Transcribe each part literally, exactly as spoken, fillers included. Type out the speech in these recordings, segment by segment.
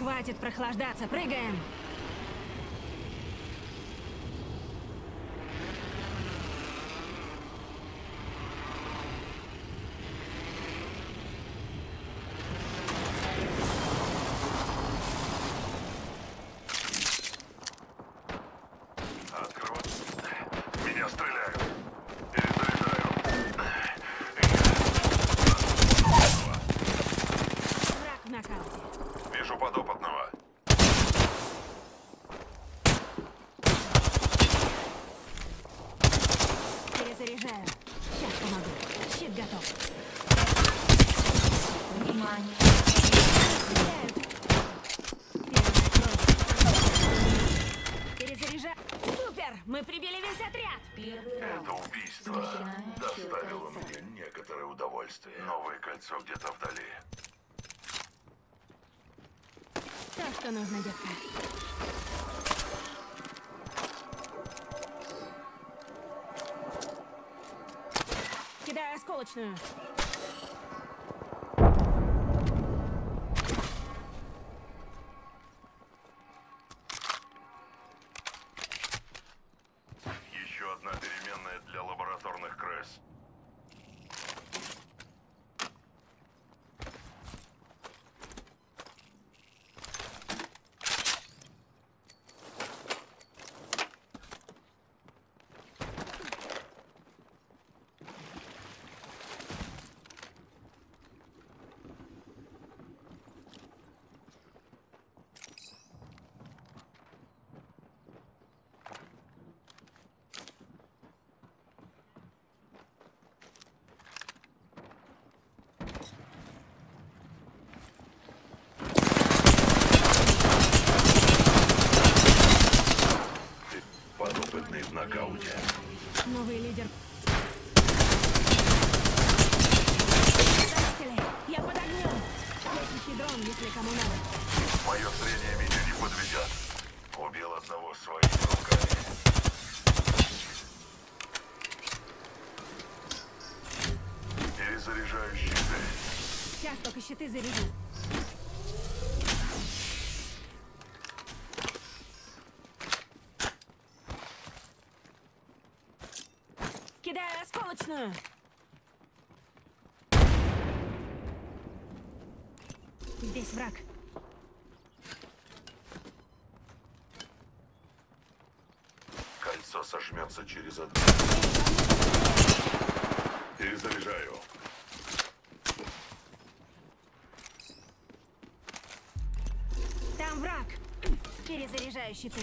Хватит прохлаждаться, прыгаем! Заряжаю. Сейчас помогу. Щит готов. Внимание. Стреляют. Перезаряжаю. Супер! Мы прибили весь отряд. Это убийство доставило мне некоторое удовольствие. Новое кольцо где-то вдали. То, что нужно, детка. Кидаю осколочную. Еще одна переменная для лабораторных крыс. Подопытный в нокауте. Новый лидер. Я под огнем. Летящий дрон, если кому надо. Мое зрение меня не подведет. Убил одного своими руками. Перезаряжаю щиты. Сейчас только щиты заряжу. Кидаю осколочную. Здесь враг. Кольцо сожмется через одну. Перезаряжаю. Там враг. Перезаряжаю щиты.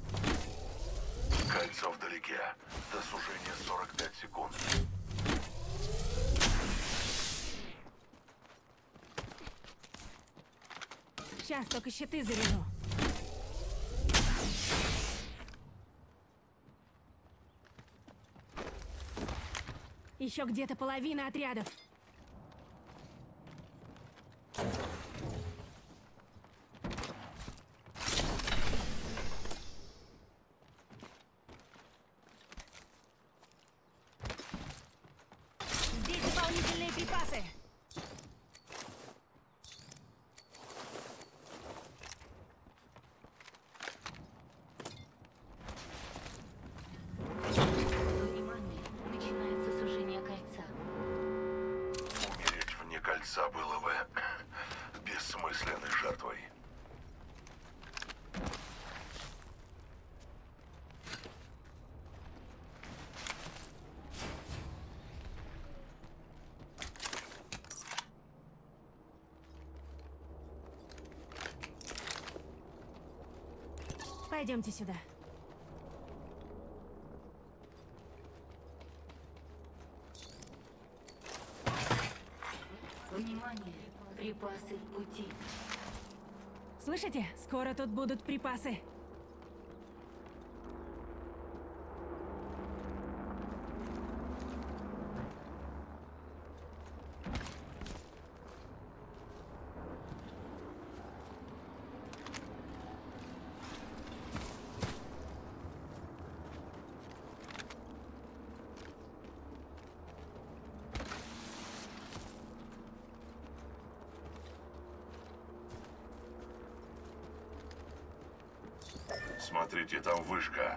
Кольцо вдалеке. До сужения сорок пять секунд. Сейчас только щиты заряжу. Еще где-то половина отрядов. Здесь дополнительные припасы. Кольца было бы бессмысленной жертвой. Пойдемте сюда. Внимание! Припасы в пути. Слышите? Скоро тут будут припасы. Смотрите, там вышка.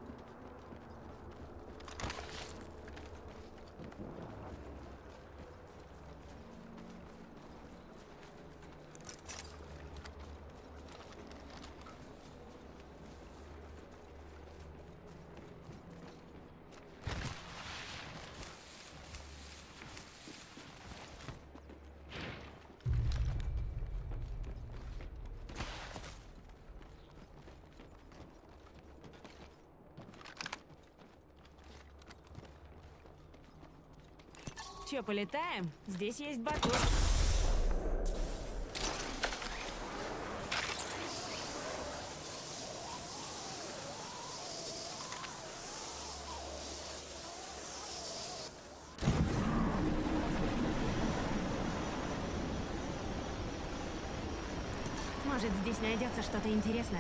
Че, полетаем? Здесь есть батут. Может, здесь найдется что-то интересное.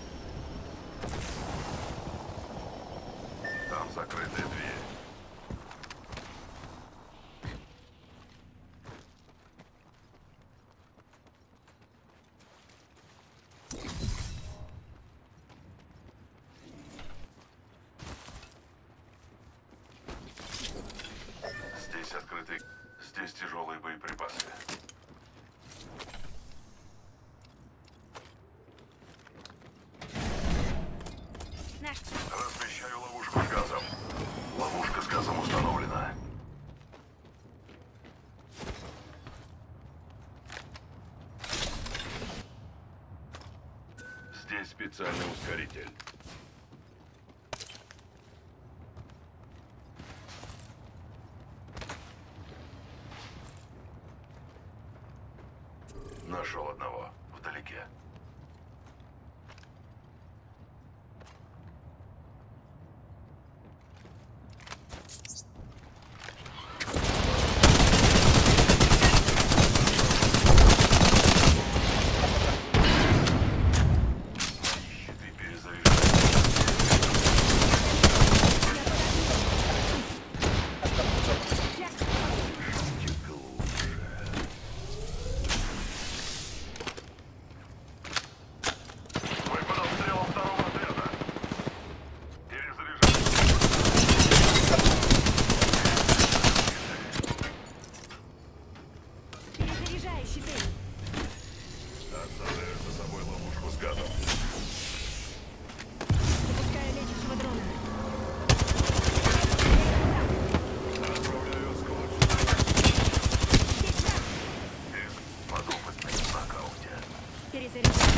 Там закрытая дверь. Здесь открытый. Здесь тяжелые боеприпасы. Наш... Размещаю ловушку с газом. Ловушка с газом установлена. Здесь специальный ускоритель. Нашел одного. Вдалеке. Щиты перезаряжаются. Шутите глубже. Мы под обстрелом второго отряда. Перезаряжаем. Перезаряжаю щиты. Оставляю за собой ловушку с газом. Запускаю летящего дрона. Отправляю осколок. Здесь враг. Их подопытный в нокауте. Перезаряжаю.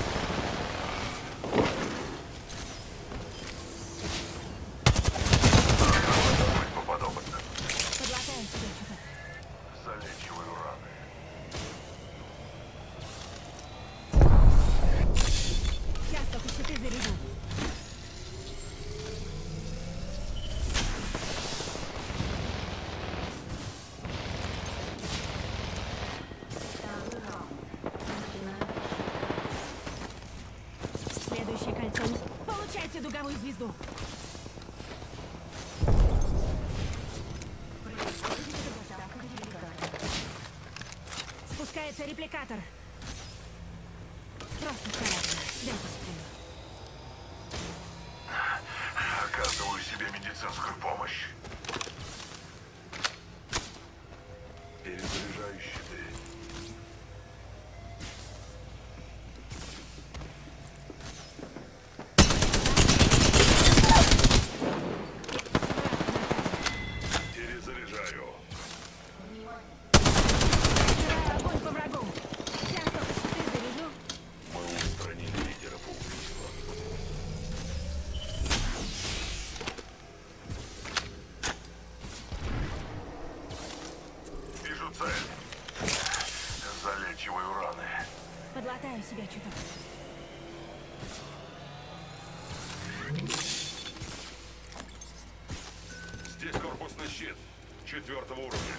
Быть по подопытным. Подлатаю себе что-то. Залечиваю раны. Сейчас только щиты заряжу. Второй раунд. Начинаем. Следующее кольцо. Получайте дуговую звезду. Происходит атака репликатора. Спускается репликатор. Просто царапина. Дайте спину. Оказываю себе медицинскую помощь. Перезаряжаю щиты. Перезаряжаю. Открываю огонь по врагу. Сейчас только щиты заряжу. Мы устранили лидера по убийству. Вижу цель. Залечиваю раны. Подлатаю себя чуток. Здесь корпусный щит четвертого уровня.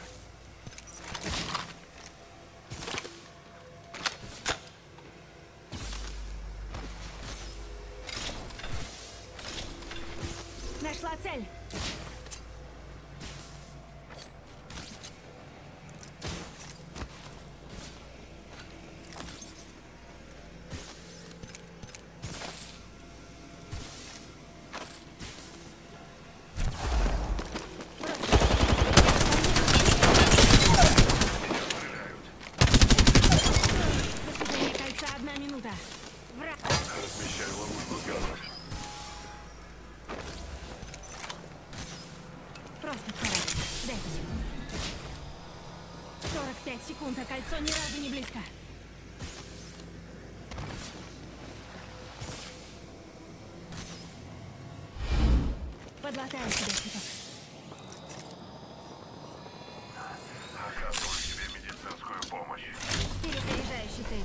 Нашла цель. Пять секунд, а кольцо ни разу не близко. Подлатаю себя чуток. Оказываю тебе медицинскую помощь. Перезаряжаю щиты.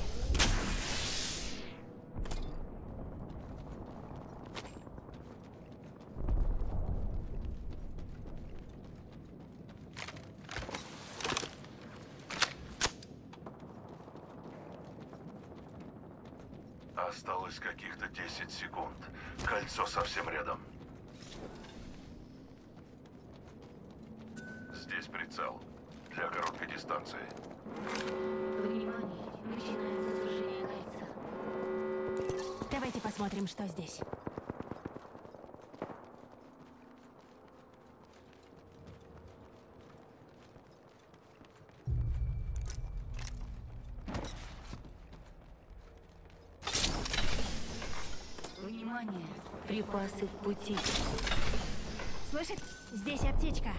Осталось каких-то десять секунд. Кольцо совсем рядом. Здесь прицел. Для короткой дистанции. Внимание, начинается сужение кольца. Давайте посмотрим, что здесь. Внимание, припасы в пути. Слышит? Здесь аптечка.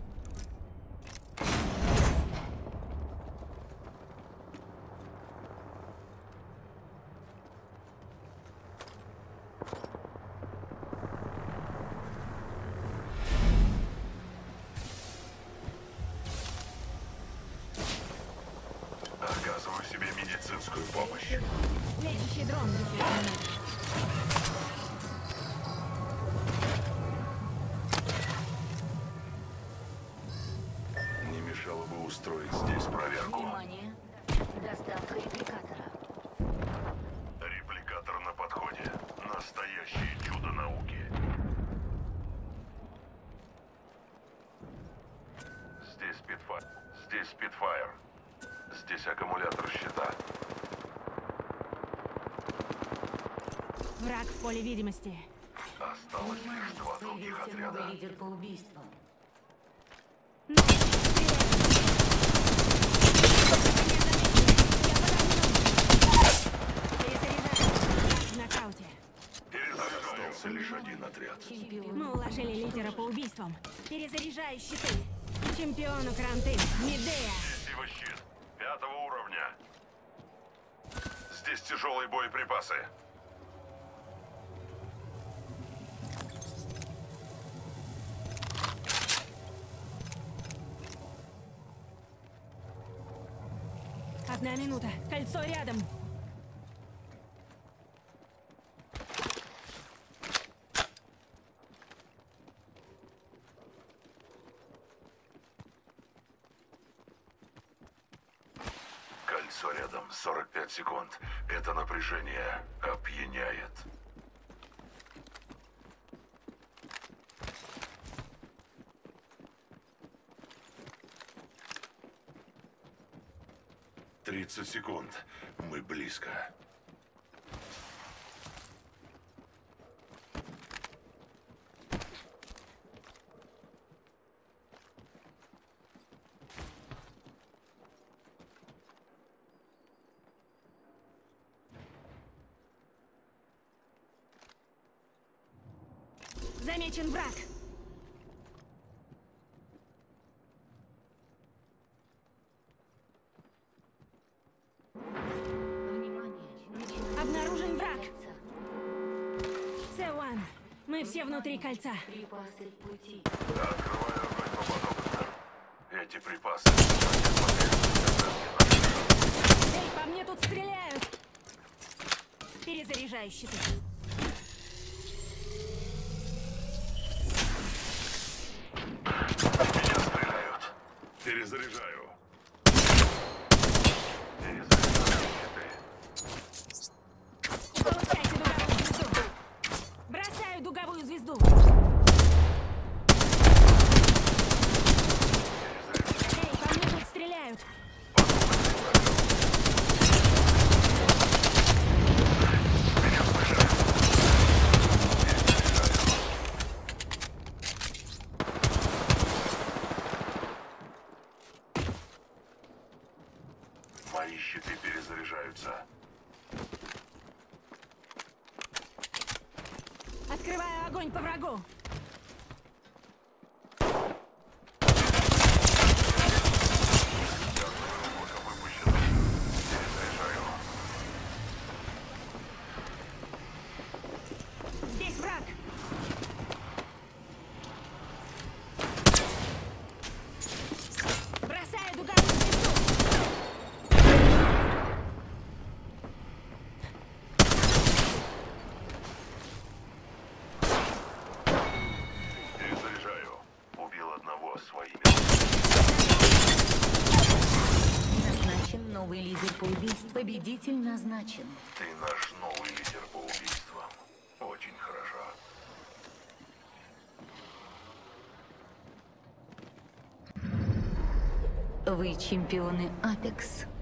Оказываю себе медицинскую помощь. Лечащий дрон, если это нужно. Не мешало бы устроить здесь проверку. Внимание, доставка репликатора. Репликатор на подходе. Настоящее чудо науки. Здесь Спитфайр. Здесь Спитфайр. Здесь аккумулятор щита. Враг в поле видимости. Осталось лишь два других Появился отряда. новый лидер по убийствам. В нокауте. Остался лишь один отряд. Чемпион. Мы уложили лидера по убийствам. Перезаряжаю щиты. Чемпиону Кранты. Медея. Здесь его щит. Пятого уровня. Здесь тяжелые боеприпасы. Одна минута. Кольцо рядом. Кольцо рядом. сорок пять секунд. Это напряжение опьяняет. тридцать секунд. Мы близко. Замечен враг. Внимание, начинается Обнаружен враг. кольца. Сэуан. Мы все внутри кольца. Припасы в пути. Открываю огонь по подопытным. Эти припасы. Эй, по мне тут стреляют. Перезаряжаю щиты. Меня стреляют. Перезаряжаю. Перезаряжаю щиты. Получайте дуговую звезду. Бросаю дуговую звезду. Эй, по мне тут стреляют. Мои щиты перезаряжаются. Открываю огонь по врагу. новый лидер по убийству. Победитель назначен. Ты наш новый лидер по убийствам. Очень хорошо. Вы чемпионы Апекс.